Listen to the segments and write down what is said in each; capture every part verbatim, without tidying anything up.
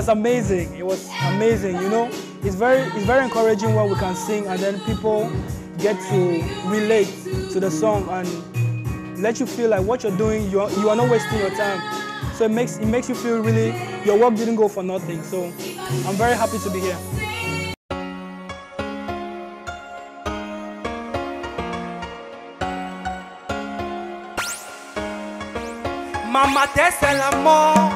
was amazing. It was amazing, you know. It's very, it's very encouraging when we can sing and then people get to relate to the song and let you feel like what you're doing, you are, you are not wasting your time. So it makes, it makes you feel really, your work didn't go for nothing. So I'm very happy to be here. Mama, c'est la mort.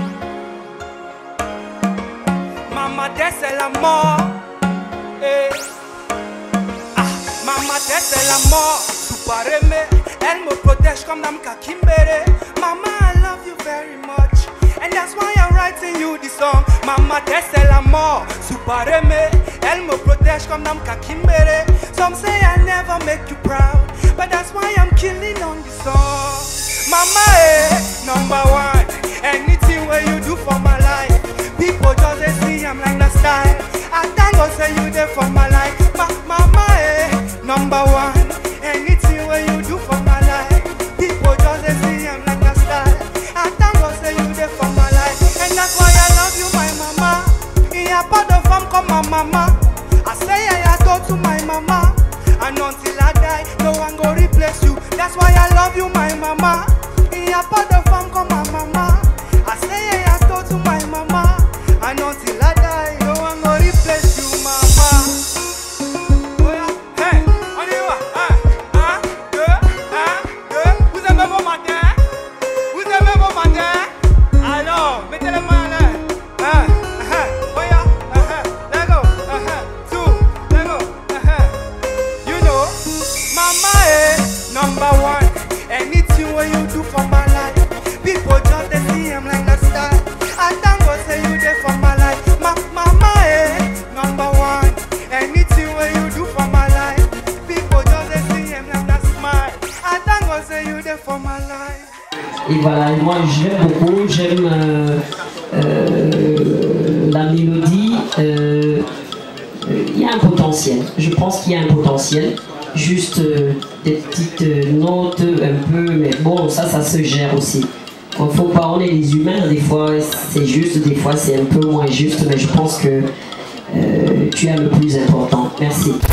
Mama, c'est la mort. Eh. Ah, Mama, c'est la mort. Supareme, elle me protège comme Namka Kimbere. Mama, I love you very much, and that's why I'm writing you this song. Mama, c'est la mort. Supareme, elle me protège comme Namka Kimbere. Some say I never make you proud, but that's why I'm killing on this song. Mama, eh, number one. Anything where you do for my life, people just they see I'm like the style. I thank God say you there for my life. Ma Mama, eh, number one. Anything where you do for my life, people just they see I'm like the style. I thank God say you there for my life, and that's why I love you, my mama. Il y a pas de femme comme ma mama. I say I go to my mama, and until I die, no one go replace you. That's why I love you, my mama. Il y a pas de femme comme ma mama. I say I go to my mama, and until I die, no one go replace you, mama. Oh yeah, hey, on y va, un, un, deux, un, deux. Vous aimez vos matins? Vous aimez vos matins? Alors, mettez les mains là. Un, un, oh yeah, un, let go, un, two, let go, un. You know, mama is number one. Anything what you do for my life, people just they see I'm like that star. I thank God say you there for my life. Ma mama is number one. Anything what you do for my life, people just they see I'm like that smile. I thank God say you there for my life. Et voilà, moi j'aime beaucoup, j'aime euh, euh, la mélodie. Euh, il y a un potentiel, je pense qu'il y a un potentiel. Juste euh, des petites euh, notes un peu, mais bon, ça, ça se gère aussi. Il faut pas, on est les humains, des fois c'est juste, des fois c'est un peu moins juste, mais je pense que euh, tu es le plus important. Merci.